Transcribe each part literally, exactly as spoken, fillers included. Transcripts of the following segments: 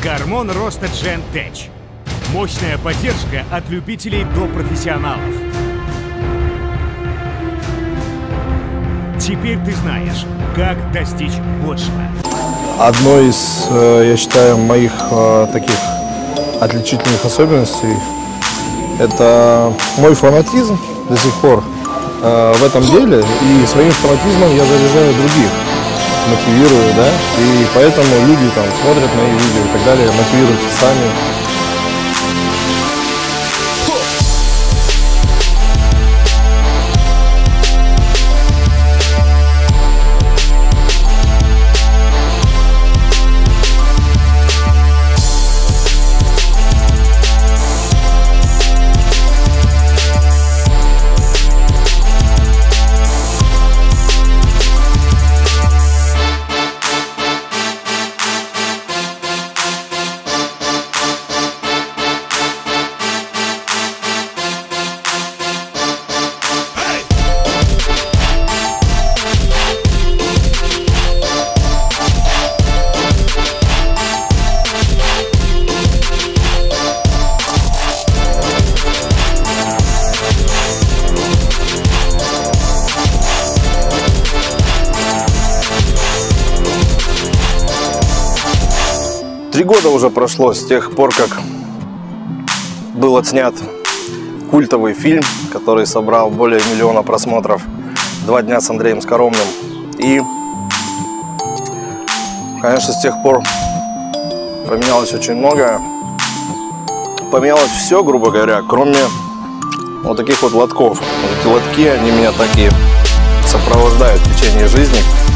Гормон роста Gen Tech. Мощная поддержка от любителей до профессионалов. Теперь ты знаешь, как достичь большего. Одно из, я считаю, моих таких отличительных особенностей – это мой фанатизм до сих пор в этом деле. И своим фанатизмом я заряжаю других, мотивирую, да, и поэтому люди там смотрят мои видео и так далее, мотивируются сами. Три года уже прошло с тех пор, как был отснят культовый фильм, который собрал более миллиона просмотров, «Два дня с Андреем Скоромным». И, конечно, с тех пор поменялось очень многое. Поменялось все, грубо говоря, кроме вот таких вот лотков. Вот эти лотки, они меня так и сопровождают в течение жизни.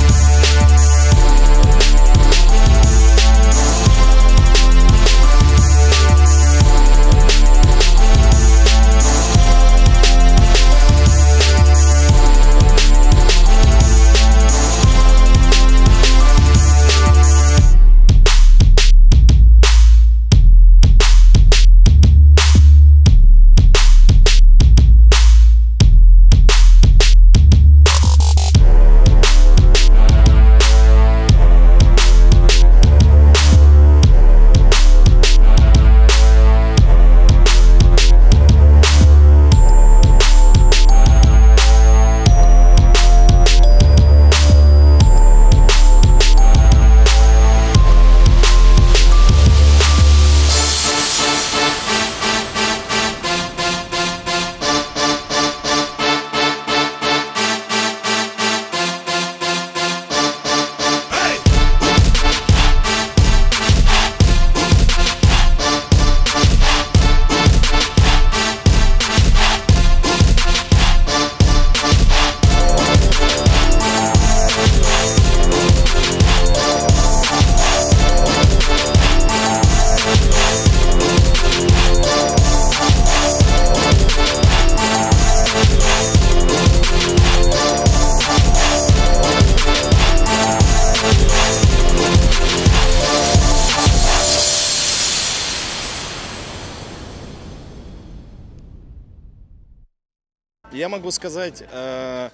Я могу сказать, э,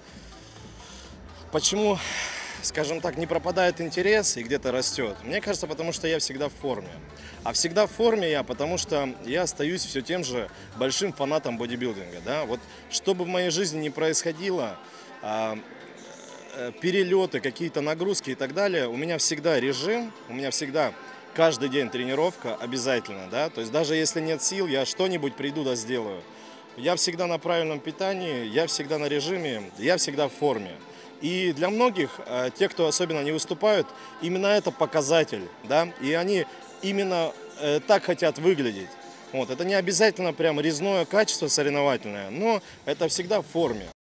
почему, скажем так, не пропадает интерес и где-то растет. Мне кажется, потому что я всегда в форме. А всегда в форме я, потому что я остаюсь все тем же большим фанатом бодибилдинга. Да? Вот, что бы в моей жизни ни происходило, э, э, перелеты, какие-то нагрузки и так далее, у меня всегда режим, у меня всегда каждый день тренировка обязательно. Да? То есть даже если нет сил, я что-нибудь приду да сделаю. Я всегда на правильном питании, я всегда на режиме, я всегда в форме. И для многих, тех, кто особенно не выступают, именно это показатель, да, и они именно так хотят выглядеть. Вот. Это не обязательно прям резное качество соревновательное, но это всегда в форме.